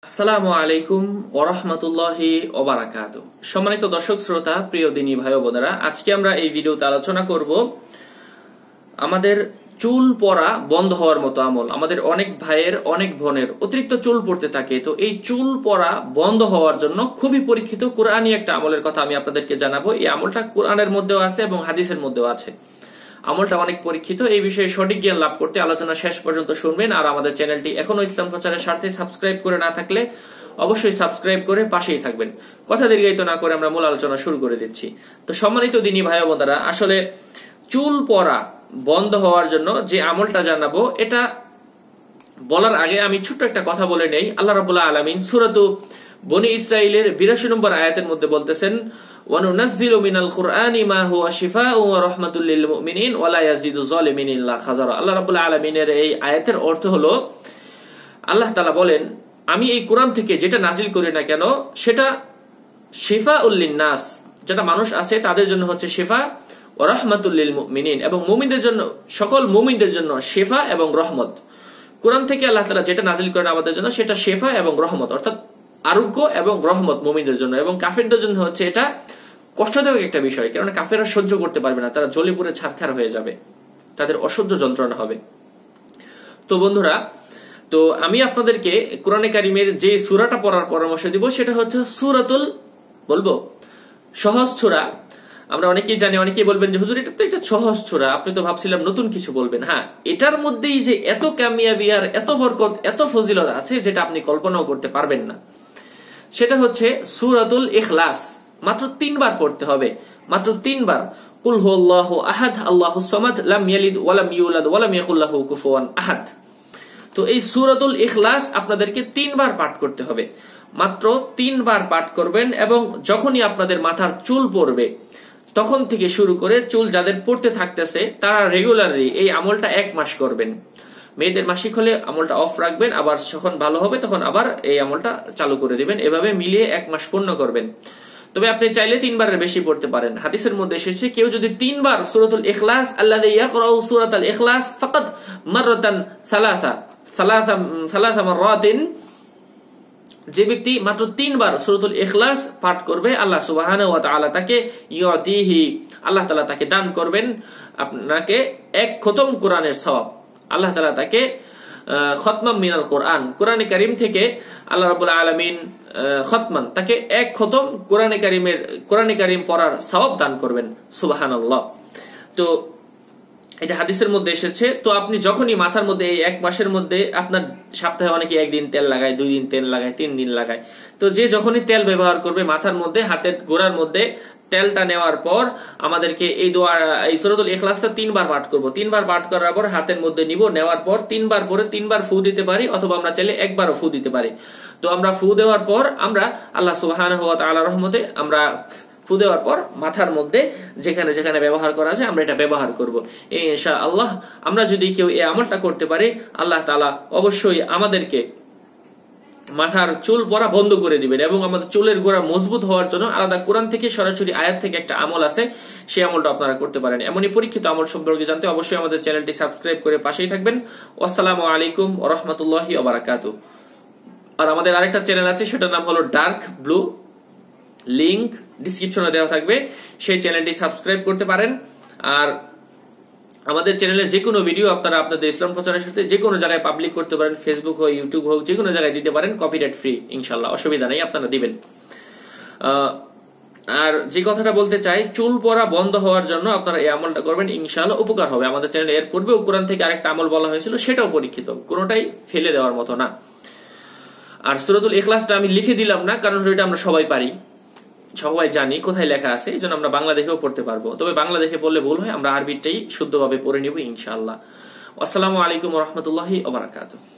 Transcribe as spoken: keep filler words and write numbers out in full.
আসসালামু আলাইকুম ওয়া রাহমাতুল্লাহি ওয়া বারাকাতুহু। সম্মানিত দর্শক শ্রোতা, প্রিয় দিনী ভাই ও বোনেরা, আজকে আমরা এই ভিডিওতে আলোচনা করব আমাদের চুল পড়া বন্ধ হওয়ার মতো আমল। আমাদের অনেক ভাইয়ের অনেক বোনের অতিরিক্ত চুল পড়তে থাকে, তো এই চুল পড়া বন্ধ হওয়ার জন্য খুবই পরীক্ষিত কোরআনী একটা আমলের কথা আমি আপনাদেরকে জানাবো। এই আমলটা কোরআনের মধ্যেও আছে এবং হাদিসের মধ্যেও আছে। আমলটা অনেক পরীক্ষিত। এই বিষয়ে সঠিক জ্ঞান লাভ করতে আলোচনা শেষ পর্যন্ত শুনবেন। আর আমাদের চ্যানেলটি এখনো ইসলাম প্রচারের স্বার্থে সাবস্ক্রাইব করে না থাকলে অবশ্যই সাবস্ক্রাইব করে পাশেই থাকবেন। কথা দীর্ঘায়িত না করে আমরা মূল আলোচনা শুরু করে দিচ্ছি। তো সম্মানিত দিনী ভাই বোনেরা, আসলে চুল পড়া বন্ধ হওয়ার জন্য যে আমলটা জানাবো, এটা বলার আগে আমি ছোট্ট একটা কথা বলে নেই। আল্লাহ রাব্বুল আলামিন সূরাতু বনী ইসরাঈলের বিরাশি নম্বর আয়াতের মধ্যে বলতেছেন, ওয়ানুনাজ্জিলু মিনাল কুরআনি মা হুয়া শিফাউ ওয়া রাহমাতুল লিল মুমিনিন ওয়া লা ইয়াজিদু যালিমিন ইল্লা খাযারা। আল্লাহ রাব্বুল আলামিনের এই আয়াতের অর্থ হলো, আল্লাহ তাআলা বলেন, আমি এই কোরআন থেকে যেটা নাজিল করি না কেন সেটা শিফাউল লিন-নাস, যেটা মানুষ আছে তাদের জন্য হচ্ছে শিফা, ওয়া রাহমাতুল লিল মুমিনিন, এবং মুমিনদের জন্য, সকল মুমিনদের জন্য শিফা এবং রহমত। কোরআন থেকে আল্লাহ তাআলা যেটা নাজিল করেন আমাদের জন্য সেটা শিফা এবং রহমত, অর্থাৎ আরোগ্য এবং রহমত মুমিনদের জন্য। এবং কাফিরদের জন্য হচ্ছে এটা কষ্টদায়ক একটা বিষয়, কারণ কাফেররা সহ্য করতে পারবে না, তারা জ্বলে পুড়ে ছারখার হয়ে যাবে, তাদের অসহ্য যন্ত্রণা হবে। তো বন্ধুরা, তো আমি আপনাদেরকে কোরআনে কারিমের যে সূরাটা পড়ার পরামর্শ দিব সেটা হচ্ছে সূরাতুল, বলবো সহজ সূরা। আমরা অনেকেই জানি, অনেকেই বলবেন যে হুজুর এটা তো একটা সহজ সূরা, আপনি তো ভাবছিলাম নতুন কিছু বলবেন। হ্যাঁ, এটার মধ্যেই যে এত কামিয়াবি আর এত বরকত, এত ফজিলত আছে যেটা আপনি কল্পনাও করতে পারবেন না। সেটা হচ্ছে সূরাতুল ইখলাস। মাত্র তিনবার পড়তে হবে, মাত্র তিনবার। কুল হুয়াল্লাহু আহাদ আল্লাহুস সামাদ লাম ইয়ালিদ ওয়া লাম ইউলাদ ওয়া লাম ইয়াকুল লাহু কুফুয়ান আহাদ। তো এই সূরাতুল ইখলাস আপনাদেরকে তিনবার পাঠ করতে হবে, মাত্র তিনবার পাঠ করবেন। এবং যখনই আপনাদের মাথার চুল পড়বে তখন থেকে শুরু করে চুল যাদের পড়তে থাকতেছে তারা রেগুলারলি এই আমলটা এক মাস করবেন। মেয়েদের মাসিক হলে আমলটা অফ রাখবেন, আবার যখন ভালো হবে তখন আবার এই আমলটা চালু করে দিবেন। এভাবে মিলিয়ে এক মাস পূর্ণ করবেন। তবে আপনি চাইলে তিনবারের বেশি পড়তে পারেন। হাদিসের মধ্যে এসেছে, কেউ যদি তিনবার সূরাতুল ইখলাস, আল্লাযী ইয়াকরাউ সূরাতাল ইখলাস ফাকাদ মাররাতান সালাসা সালাসা সালাসা মাররাতিন, যে ব্যক্তি মাত্র তিনবার সূরাতুল ইখলাস পাঠ করবে, আল্লাহ সুবহানাহু ওয়া তাআলা তাকে ইউতিহি, আল্লাহ তাআলা তাকে দান করবেন আপনাকে এক খতম কোরআনের সওয়াব। আল্লাহ তাআলা তাকে খতমান মিনাল কোরআন, কোরআনে কারীম থেকে আল্লাহ রাব্বুল আলামিন খতমান তাকে এক খতম কোরআনে কারীমের কোরআনে কারীম পড়ার সওয়াব দান করবেন। সুবহানাল্লাহ। তো এটা হাদিসের মধ্যে এসেছে। তো আপনি যখনই মাথার মধ্যে এই এক মাসের মধ্যে, আপনার সপ্তাহে অনেকে একদিন তেল লাগায়, দুই দিন তেল লাগায়, তিন দিন লাগায়, তো যে যখনই তেল ব্যবহার করবে মাথার মধ্যে, হাতের গোড়ার মধ্যে তেলটা নেওয়ার পর আমাদেরকে এই দোয়া, এই সূরাতুল ইখলাসটা তিনবার পাঠ করব। তিনবার পাঠ করার পর হাতের মধ্যে নিব, নেওয়ার পর তিনবার পরে তিনবার ফু দিতে পারি, অথবা আমরা চাইলে একবারও ফু দিতে পারি। তো আমরা ফু দেওয়ার পর আমরা আল্লাহ সুবহানাহু ওয়া তাআলার রহমতে আমরা ফু দেওয়ার পর মাথার মধ্যে যেখানে যেখানে ব্যবহার করা যায় আমরা এটা ব্যবহার করব ইনশাআল্লাহ। আমরা যদি কেউ এই আমলটা করতে পারি, আল্লাহ তাআলা অবশ্যই আমাদেরকে মাথার চুল পড়া বন্ধ করে দিবেন। এবং আমাদের চুলের গোড়া মজবুত হওয়ার জন্য আলাদা কোরআন থেকে সরাসরি আয়াত থেকে একটা আমল আছে, সেই আমলটা আপনারা করতে পারেন। এমনই পরীক্ষিত আমল সম্পর্কে জানতে অবশ্যই আমাদের চ্যানেলটি সাবস্ক্রাইব করে পাশেই থাকবেন। আসসালামু আলাইকুম ওয়া রাহমাতুল্লাহি ওয়া বারাকাতুহু। আর আমাদের আরেকটা চ্যানেল আছে, সেটার নাম হলো ডার্ক ব্লু, লিংক ডিসক্রিপশনে দেওয়া থাকবে, সেই চ্যানেলটি সাবস্ক্রাইব করতে পারেন। আর আমাদের চ্যানেলের যে কোনো ভিডিও আপনারা আপনাদের ইসলাম প্রচারের সাথে যে কোনো জায়গায় পাবলিক করতে পারেন, ফেসবুক হোক, ইউটিউব হোক, যে কোনো জায়গায় দিতে পারেন, কপিরাইট ফ্রি ইনশাআল্লাহ, অসুবিধা নেই, আপনারা দিবেন। আর যে কথাটা বলতে চাই, চুল পড়া বন্ধ হওয়ার জন্য আপনারা এই আমলটা করবেন, ইনশাআল্লাহ উপকার হবে। আমাদের চ্যানেলে এর পূর্বেও কোরআন থেকে আরেকটা আমল বলা হয়েছিল, সেটাও পরীক্ষিত, কোনোটাই ফেলে দেওয়ার মতো না। আর সূরাতুল ইখলাসটা আমি লিখে দিলাম না, কারণ এটা আমরা সবাই পারি, সবাই জানি কোথায় লেখা আছে, এই জন্য আমরা বাংলা দেখেও পড়তে পারবো। তবে বাংলা দেখে পড়লে ভুল হয়, আমরা আরবিটাই শুদ্ধভাবে পড়ে নিব ইনশাআল্লাহ। আসসালামু আলাইকুম ওয়া রাহমাতুল্লাহি ওয়া বারাকাতুহু।